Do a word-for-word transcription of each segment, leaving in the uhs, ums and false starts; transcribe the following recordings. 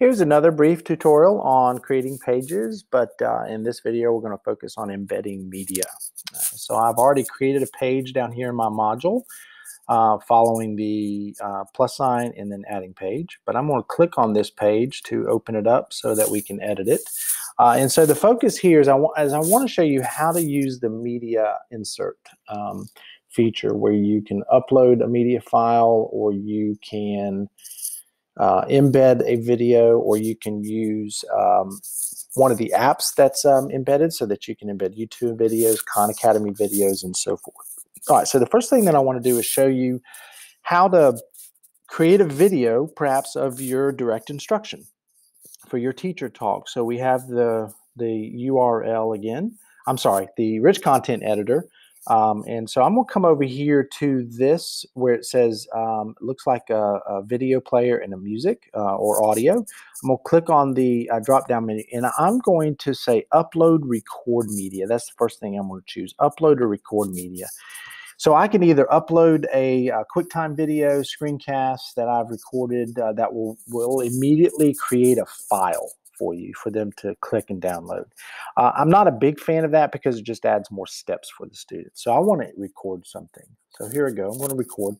Here's another brief tutorial on creating pages, but uh, in this video we're going to focus on embedding media. Uh, so I've already created a page down here in my module uh, following the uh, plus sign and then adding page, but I'm going to click on this page to open it up so that we can edit it. Uh, and so the focus here is I, wa is I want to show you how to use the media insert um, feature where you can upload a media file, or you can Uh, embed a video, or you can use um, one of the apps that's um, embedded so that you can embed YouTube videos, Khan Academy videos, and so forth. All right, so the first thing that I want to do is show you how to create a video, perhaps of your direct instruction for your teacher talk. So we have the, the U R L again. I'm sorry, the rich content editor. Um, and so I'm going to come over here to this where it says, um, looks like a, a video player and a music uh, or audio. I'm going to click on the uh, drop down menu, and I'm going to say upload record media. That's the first thing I'm going to choose, upload or record media. So I can either upload a, a QuickTime video screencast that I've recorded uh, that will, will immediately create a file for you for them to click and download. Uh, I'm not a big fan of that because it just adds more steps for the students. So I want to record something. So here we go. I'm going to record.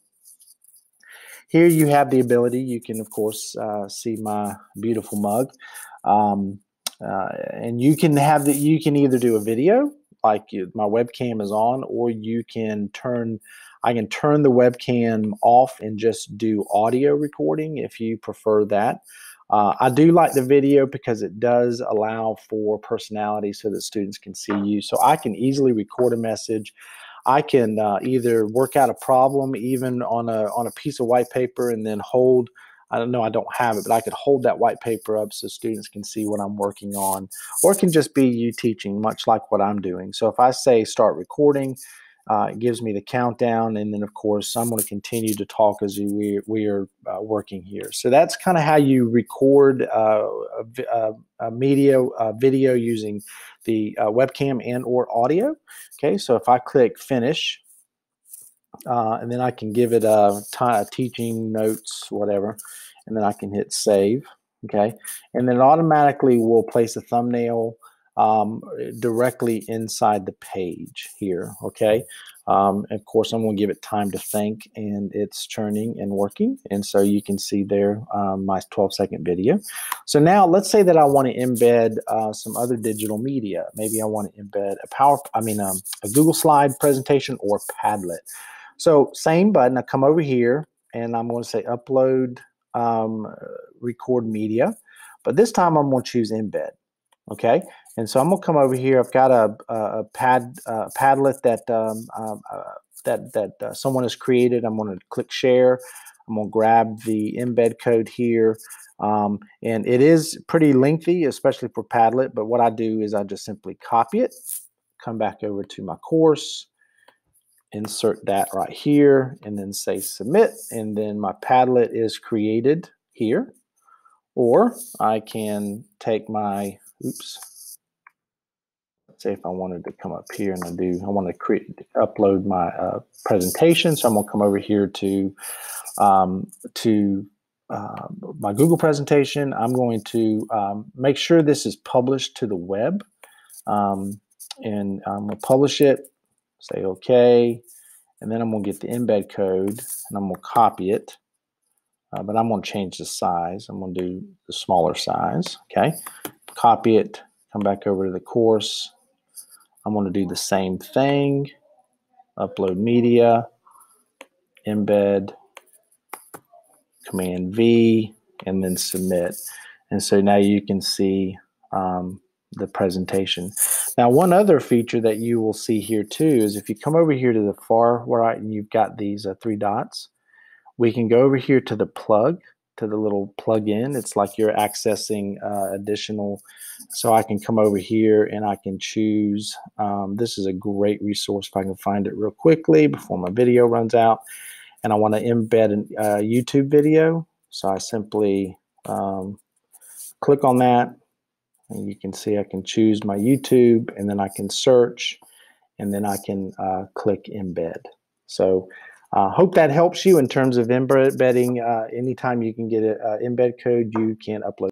Here you have the ability. You can, of course, uh, see my beautiful mug. Um, uh, and you can have the, you can either do a video, like you, my webcam is on, or you can turn, I can turn the webcam off and just do audio recording if you prefer that. Uh, I do like the video because it does allow for personality so that students can see you. So I can easily record a message. I can uh, either work out a problem even on a, on a piece of white paper and then hold, I don't know, I don't have it, but I could hold that white paper up so students can see what I'm working on. Or it can just be you teaching, much like what I'm doing. So if I say start recording, Uh, it gives me the countdown, and then of course I'm going to continue to talk as we, we are uh, working here. So that's kind of how you record uh, a, a media a video using the uh, webcam and or audio. Okay, so if I click finish, uh, and then I can give it a, a teaching notes, whatever, and then I can hit save. Okay, and then it automatically will place a thumbnail Um, directly inside the page here, okay? Um, of course, I'm going to give it time to think, and it's churning and working, and so you can see there um, my twelve second video. So now let's say that I want to embed uh, some other digital media. Maybe I want to embed a power, I mean um, a Google slide presentation or Padlet. So same button, I come over here, and I'm going to say upload um, record media, but this time I'm going to choose embed. Okay, and so I'm gonna come over here. I've got a, a pad uh, Padlet that um, uh, uh, that that uh, someone has created. I'm gonna click share. I'm gonna grab the embed code here, um, and it is pretty lengthy, especially for Padlet. But what I do is I just simply copy it, come back over to my course, insert that right here, and then say submit, and then my Padlet is created here. Or I can take my Oops. Let's say if I wanted to come up here and I do, I want to create, upload my uh, presentation. So I'm going to come over here to um, to uh, my Google presentation. I'm going to um, make sure this is published to the web, um, and I'm going to publish it. Say OK, and then I'm going to get the embed code and I'm going to copy it. Uh, but I'm going to change the size. I'm going to do the smaller size. Okay. Copy it, come back over to the course. I'm going to do the same thing, upload media, embed, command V, and then submit. And so now you can see um, the presentation. Now, one other feature that you will see here too is if you come over here to the far right and you've got these uh, three dots, we can go over here to the plug, to the little plug-in. It's like you're accessing uh, additional. So I can come over here and I can choose. Um, this is a great resource if I can find it real quickly before my video runs out. And I want to embed a uh, YouTube video. So I simply um, click on that. And you can see I can choose my YouTube, and then I can search, and then I can uh, click embed. So I uh, hope that helps you in terms of embedding. Uh, anytime you can get an embed code, you can upload.